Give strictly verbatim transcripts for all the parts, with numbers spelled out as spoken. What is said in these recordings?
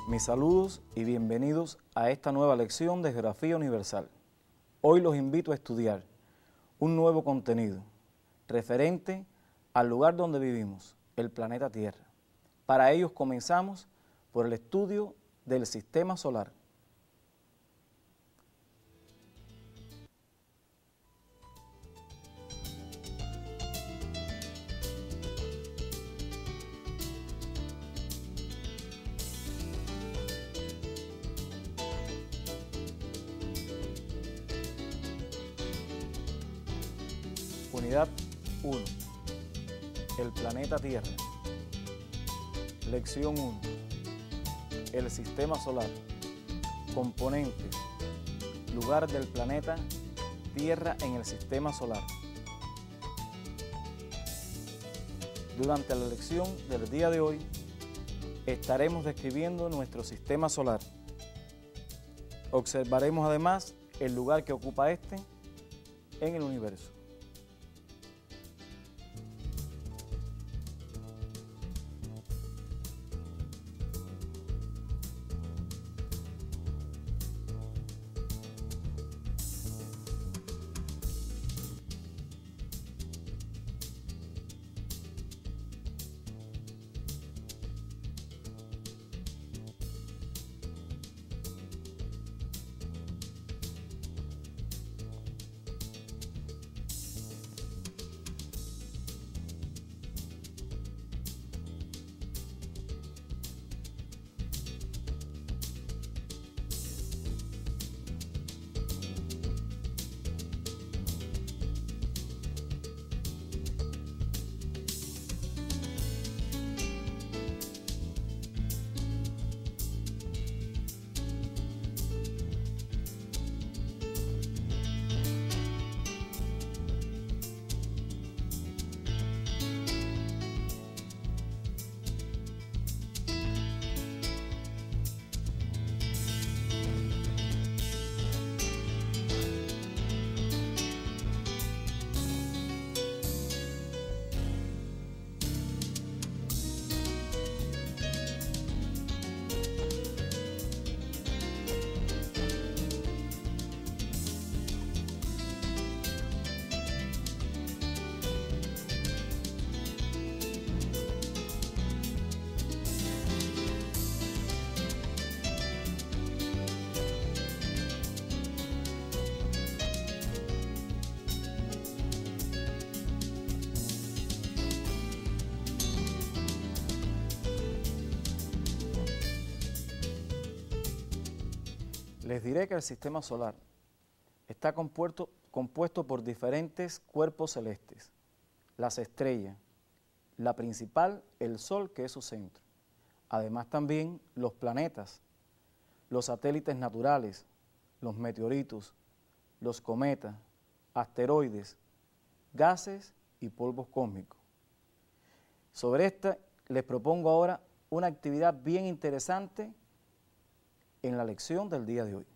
Mis saludos y bienvenidos a esta nueva lección de Geografía Universal. Hoy los invito a estudiar un nuevo contenido referente al lugar donde vivimos, el planeta Tierra. Para ello comenzamos por el estudio del Sistema Solar. Unidad uno. El planeta Tierra. Lección uno. El Sistema Solar. Componentes. Lugar del planeta Tierra en el Sistema Solar. Durante la lección del día de hoy estaremos describiendo nuestro Sistema Solar. Observaremos además el lugar que ocupa este en el universo. Les diré que el Sistema Solar está compuesto, compuesto por diferentes cuerpos celestes, las estrellas, la principal, el Sol, que es su centro. Además también los planetas, los satélites naturales, los meteoritos, los cometas, asteroides, gases y polvos cósmicos. Sobre esta les propongo ahora una actividad bien interesante en la lección del día de hoy.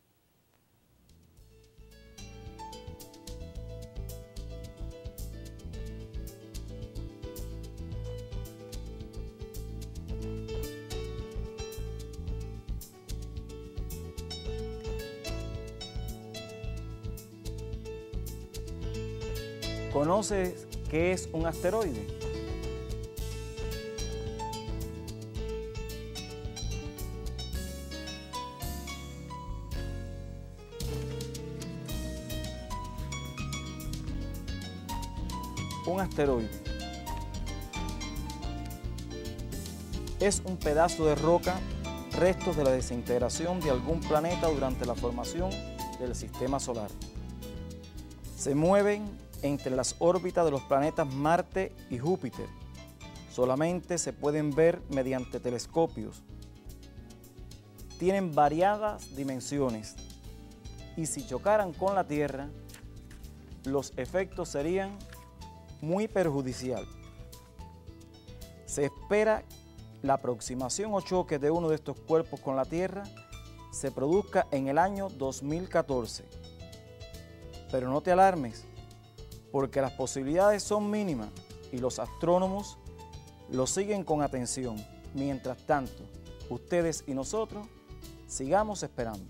¿Conoces qué es un asteroide? Un asteroide es un pedazo de roca, restos de la desintegración de algún planeta durante la formación del Sistema Solar. Se mueven entre las órbitas de los planetas Marte y Júpiter. Solamente se pueden ver mediante telescopios. Tienen variadas dimensiones y si chocaran con la Tierra, los efectos serían muy perjudicial. Se espera la aproximación o choque de uno de estos cuerpos con la Tierra se produzca en el año dos mil catorce. Pero no te alarmes, porque las posibilidades son mínimas y los astrónomos lo siguen con atención. Mientras tanto, ustedes y nosotros sigamos esperando.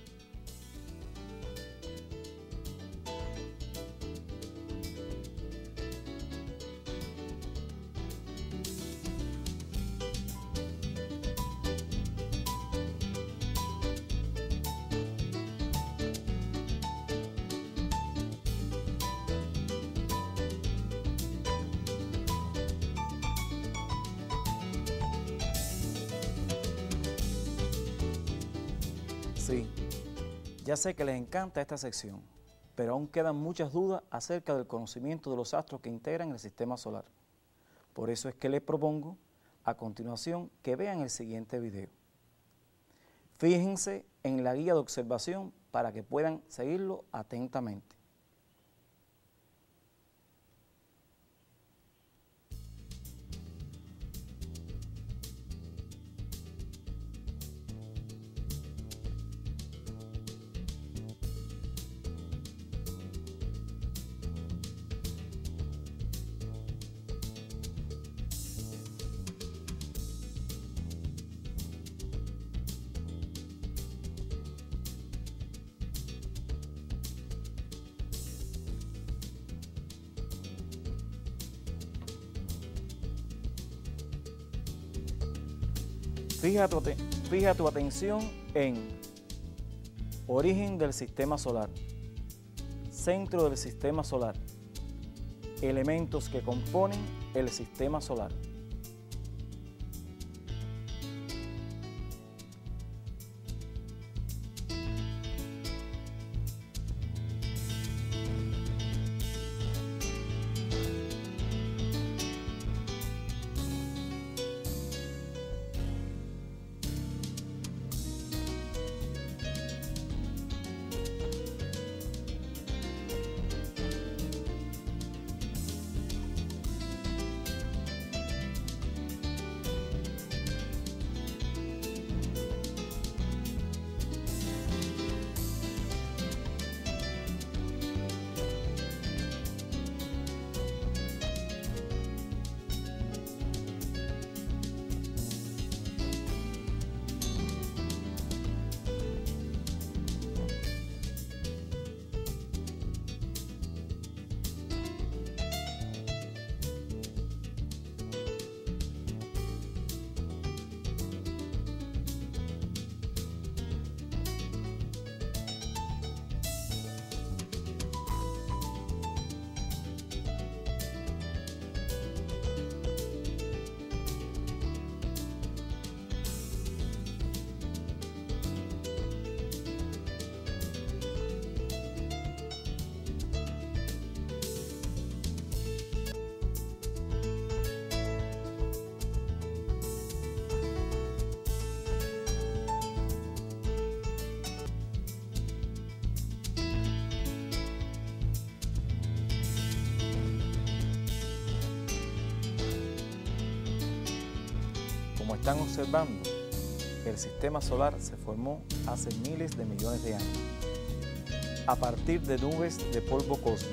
Sí, ya sé que les encanta esta sección, pero aún quedan muchas dudas acerca del conocimiento de los astros que integran el sistema solar. Por eso es que les propongo a continuación que vean el siguiente video. Fíjense en la guía de observación para que puedan seguirlo atentamente. Fija tu, fija tu atención en origen del sistema solar, centro del sistema solar, elementos que componen el sistema solar. Como están observando, el sistema solar se formó hace miles de millones de años, a partir de nubes de polvo cósmico.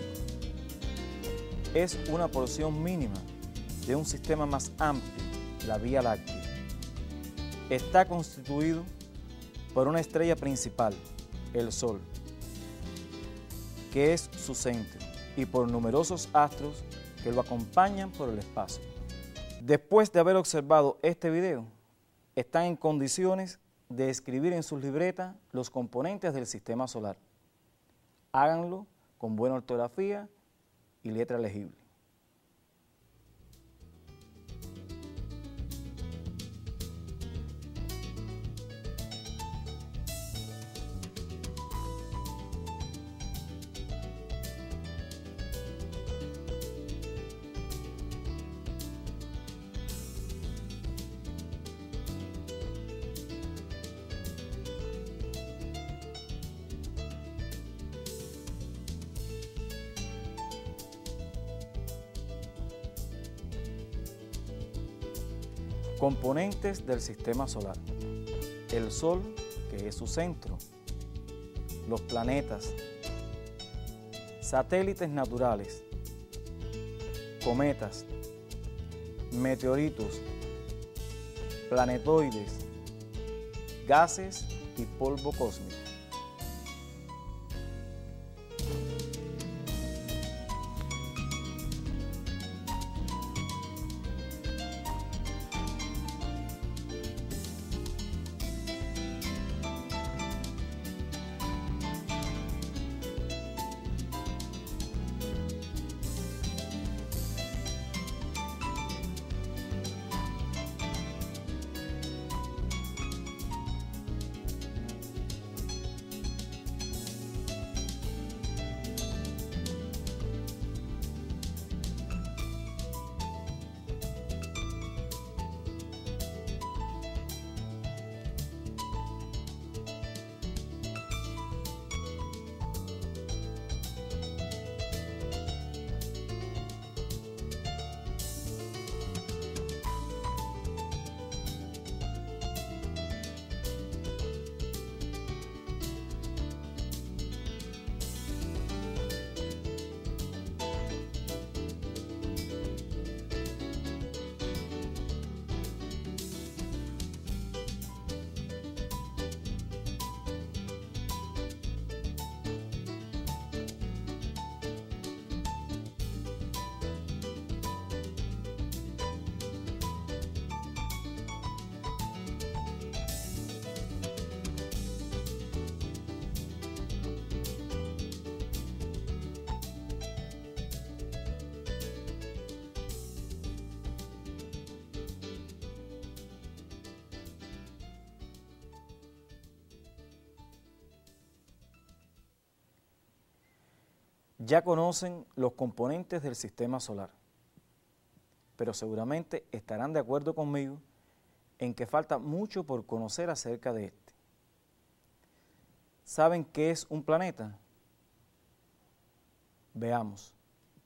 Es una porción mínima de un sistema más amplio, la Vía Láctea. Está constituido por una estrella principal, el Sol, que es su centro, y por numerosos astros que lo acompañan por el espacio. Después de haber observado este video, están en condiciones de escribir en sus libretas los componentes del sistema solar. Háganlo con buena ortografía y letra legible. Componentes del sistema solar: el Sol, que es su centro, los planetas, satélites naturales, cometas, meteoritos, planetoides, gases y polvo cósmico. Ya conocen los componentes del sistema solar, pero seguramente estarán de acuerdo conmigo en que falta mucho por conocer acerca de este. ¿Saben qué es un planeta? Veamos.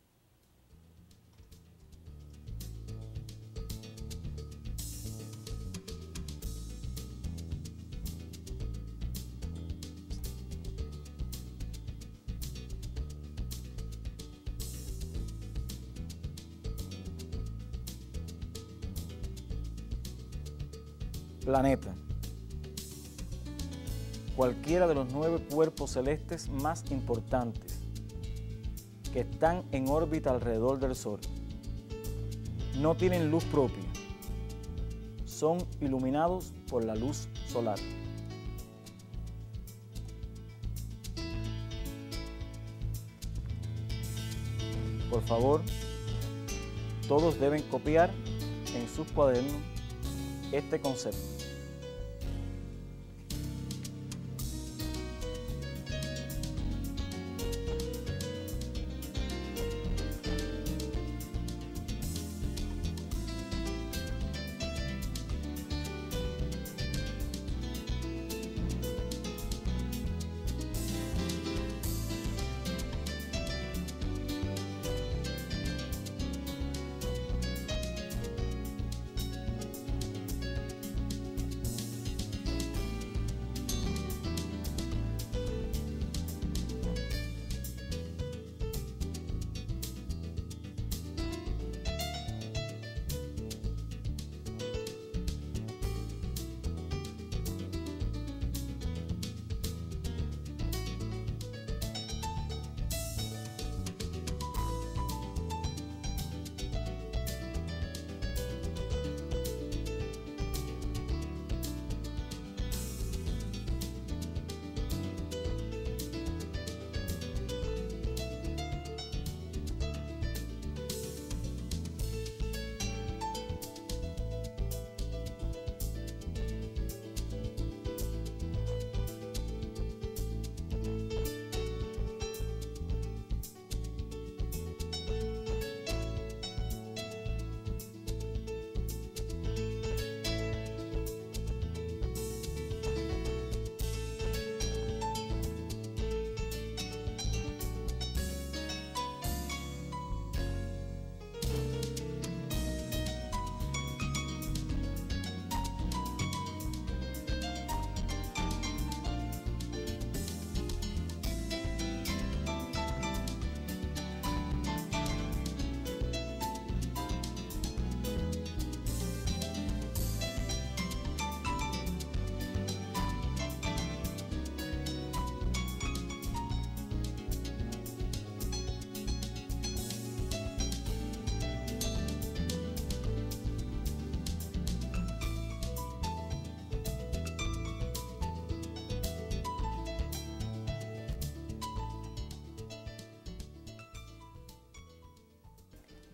Planeta. Cualquiera de los nueve cuerpos celestes más importantes que están en órbita alrededor del Sol. No tienen luz propia. Son iluminados por la luz solar. Por favor, todos deben copiar en sus cuadernos este concepto.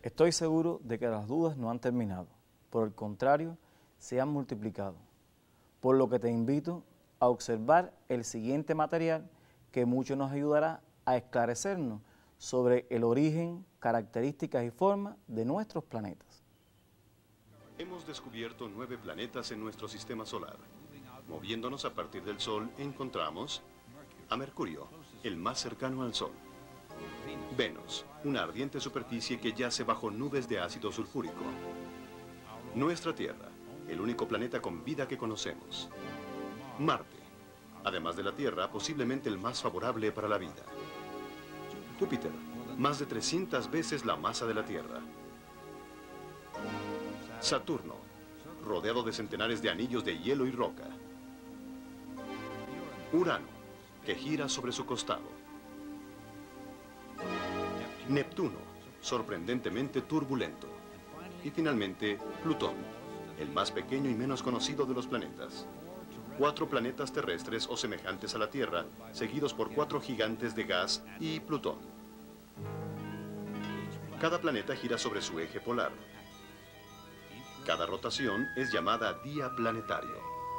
Estoy seguro de que las dudas no han terminado, por el contrario, se han multiplicado, por lo que te invito a observar el siguiente material que mucho nos ayudará a esclarecernos sobre el origen, características y forma de nuestros planetas. Hemos descubierto nueve planetas en nuestro sistema solar. Moviéndonos a partir del Sol, encontramos a Mercurio, el más cercano al Sol. Venus, una ardiente superficie que yace bajo nubes de ácido sulfúrico. Nuestra Tierra, el único planeta con vida que conocemos. Marte, además de la Tierra, posiblemente el más favorable para la vida. Júpiter, más de trescientas veces la masa de la Tierra. Saturno, rodeado de centenares de anillos de hielo y roca. Urano, que gira sobre su costado. Neptuno, sorprendentemente turbulento. Y finalmente, Plutón, el más pequeño y menos conocido de los planetas. Cuatro planetas terrestres o semejantes a la Tierra, seguidos por cuatro gigantes de gas y Plutón. Cada planeta gira sobre su eje polar. Cada rotación es llamada día planetario.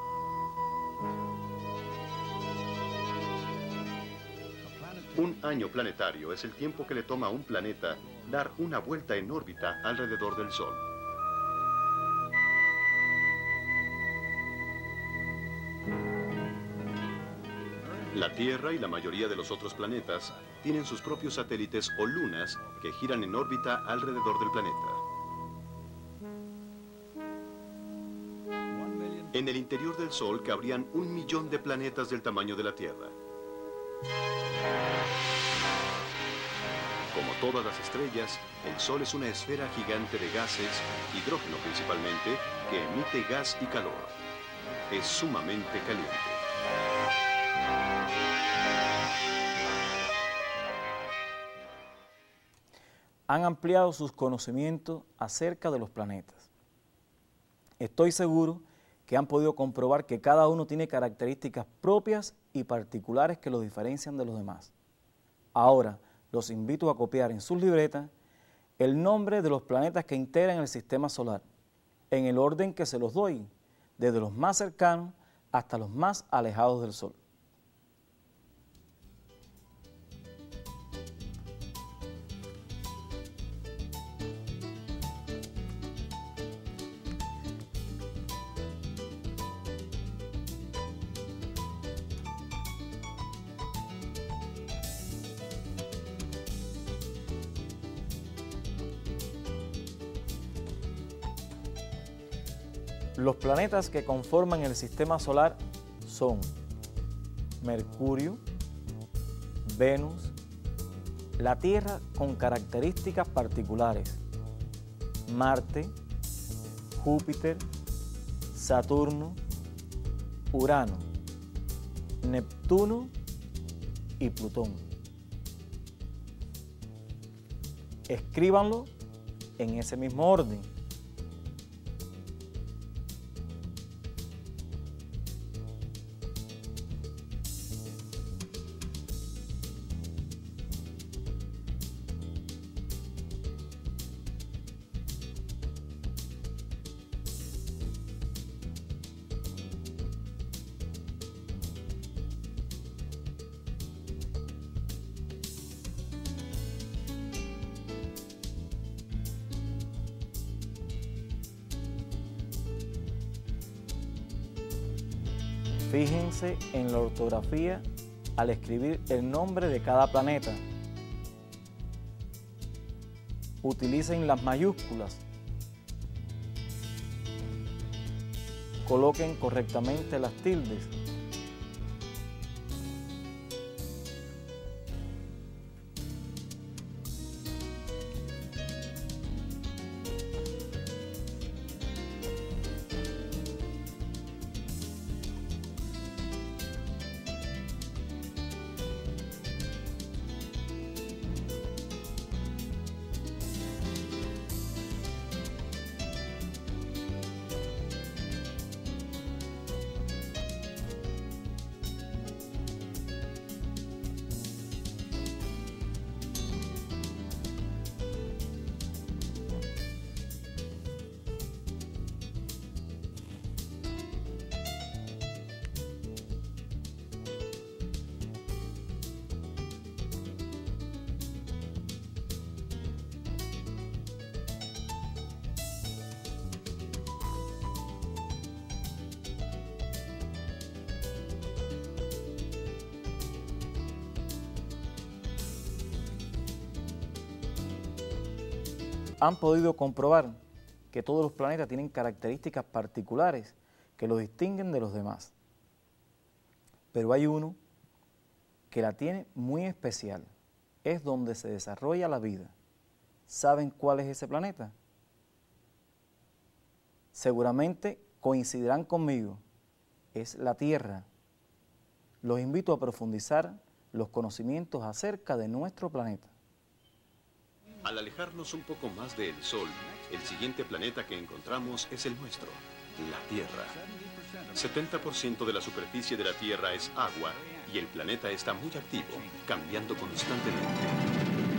Un año planetario es el tiempo que le toma a un planeta dar una vuelta en órbita alrededor del Sol. La Tierra y la mayoría de los otros planetas tienen sus propios satélites o lunas que giran en órbita alrededor del planeta. En el interior del Sol cabrían un millón de planetas del tamaño de la Tierra. Como todas las estrellas, el Sol es una esfera gigante de gases, hidrógeno principalmente, que emite gas y calor. Es sumamente caliente. Han ampliado sus conocimientos acerca de los planetas. Estoy seguro que han podido comprobar que cada uno tiene características propias y particulares que los diferencian de los demás. Ahora, los invito a copiar en sus libretas el nombre de los planetas que integran el sistema solar, en el orden que se los doy, desde los más cercanos hasta los más alejados del Sol. Los planetas que conforman el sistema solar son Mercurio, Venus, la Tierra con características particulares, Marte, Júpiter, Saturno, Urano, Neptuno y Plutón. Escríbanlo en ese mismo orden. Fíjense en la ortografía al escribir el nombre de cada planeta. Utilicen las mayúsculas. Coloquen correctamente las tildes. han podido comprobar que todos los planetas tienen características particulares que los distinguen de los demás. Pero hay uno que la tiene muy especial, es donde se desarrolla la vida. ¿Saben cuál es ese planeta? Seguramente coincidirán conmigo, es la Tierra. Los invito a profundizar los conocimientos acerca de nuestro planeta. Al alejarnos un poco más del Sol, el siguiente planeta que encontramos es el nuestro, la Tierra. setenta por ciento de la superficie de la Tierra es agua y el planeta está muy activo, cambiando constantemente.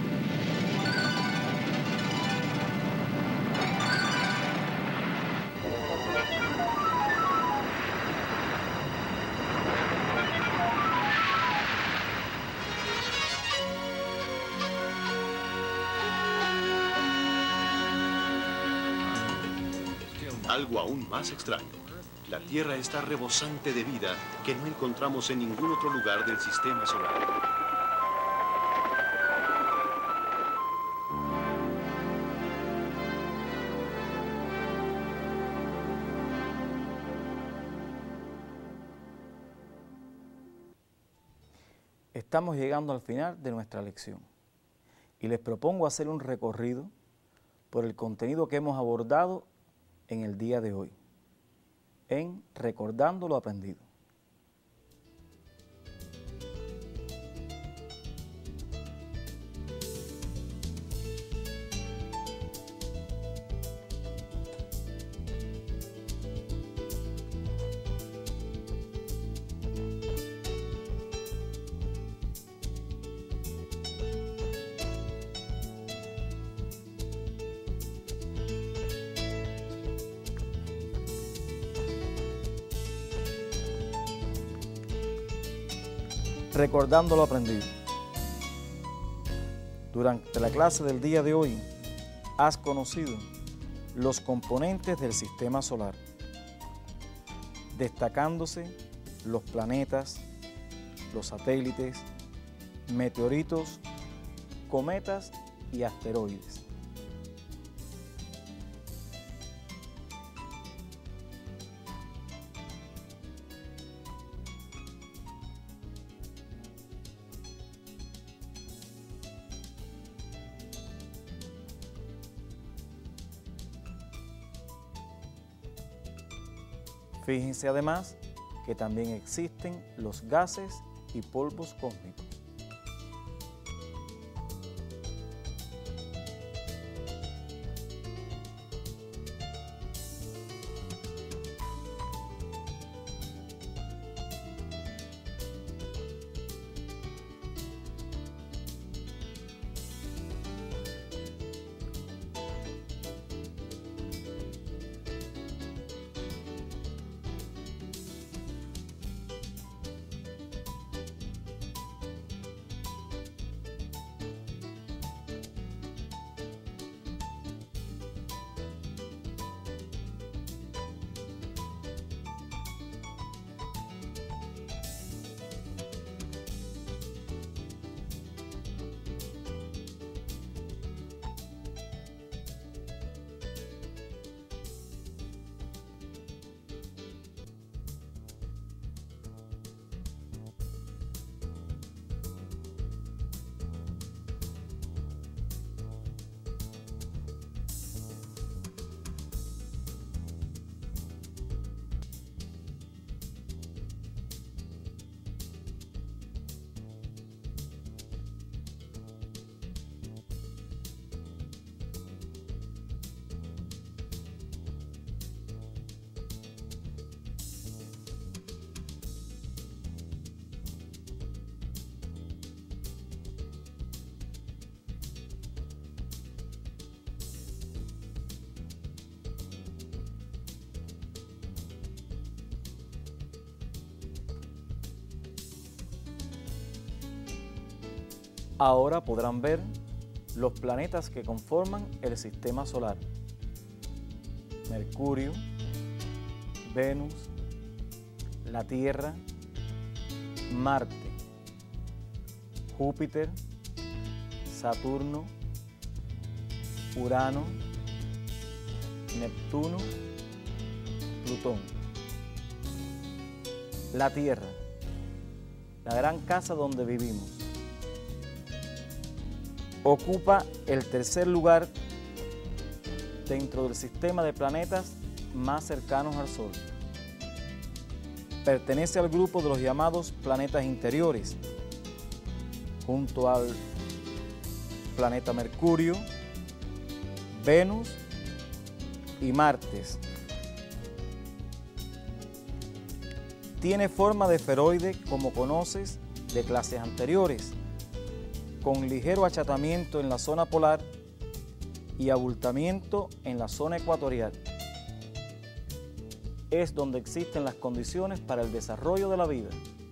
Algo aún más extraño. La Tierra está rebosante de vida que no encontramos en ningún otro lugar del sistema solar. Estamos llegando al final de nuestra lección y les propongo hacer un recorrido por el contenido que hemos abordado en el día de hoy, en Recordando lo Aprendido. Recordando lo aprendido. Durante la clase del día de hoy, has conocido los componentes del sistema solar, destacándose los planetas, los satélites, meteoritos, cometas y asteroides. Fíjense además que también existen los gases y polvos cósmicos. Ahora podrán ver los planetas que conforman el sistema solar: Mercurio, Venus, la Tierra, Marte, Júpiter, Saturno, Urano, Neptuno, Plutón. La Tierra, la gran casa donde vivimos, ocupa el tercer lugar dentro del sistema de planetas más cercanos al Sol. Pertenece al grupo de los llamados planetas interiores, junto al planeta Mercurio, Venus y Marte. Tiene forma de esferoide, como conoces de clases anteriores, con ligero achatamiento en la zona polar y abultamiento en la zona ecuatorial. Es donde existen las condiciones para el desarrollo de la vida.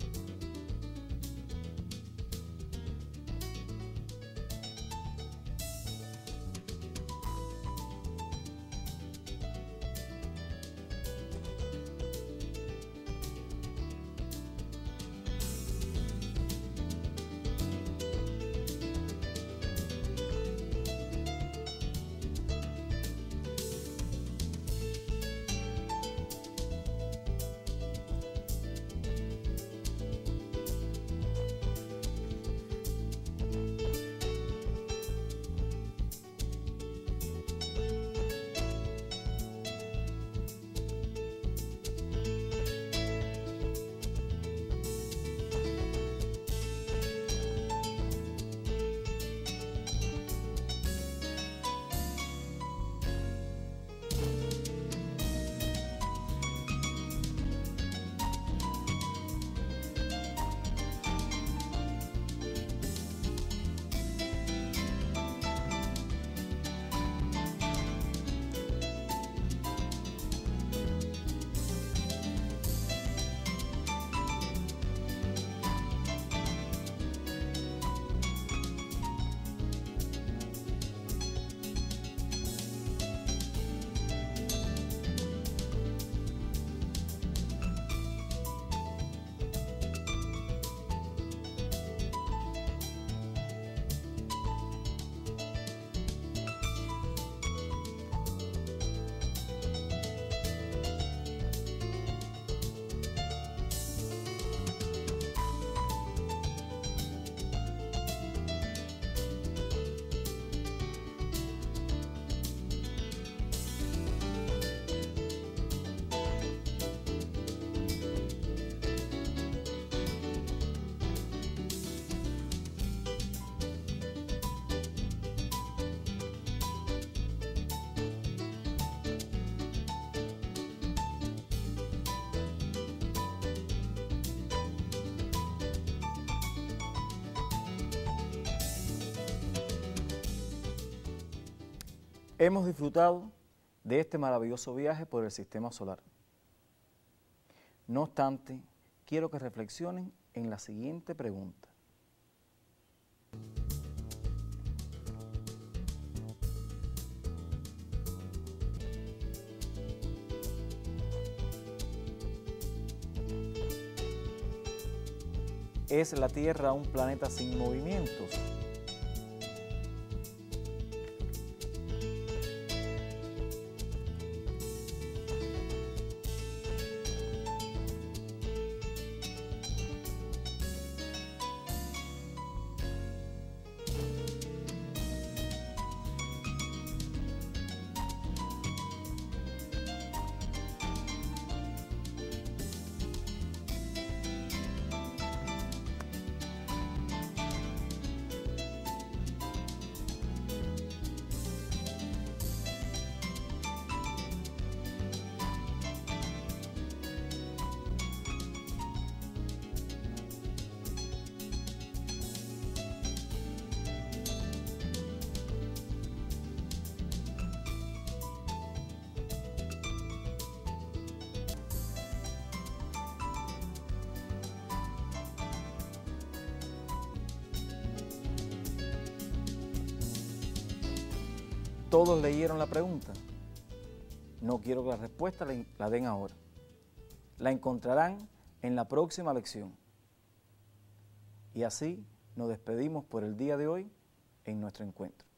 Hemos disfrutado de este maravilloso viaje por el sistema solar. No obstante, quiero que reflexionen en la siguiente pregunta. ¿Es la Tierra un planeta sin movimientos? ¿Todos leyeron la pregunta? No quiero que la respuesta la den ahora. La encontrarán en la próxima lección. Y así nos despedimos por el día de hoy en nuestro encuentro.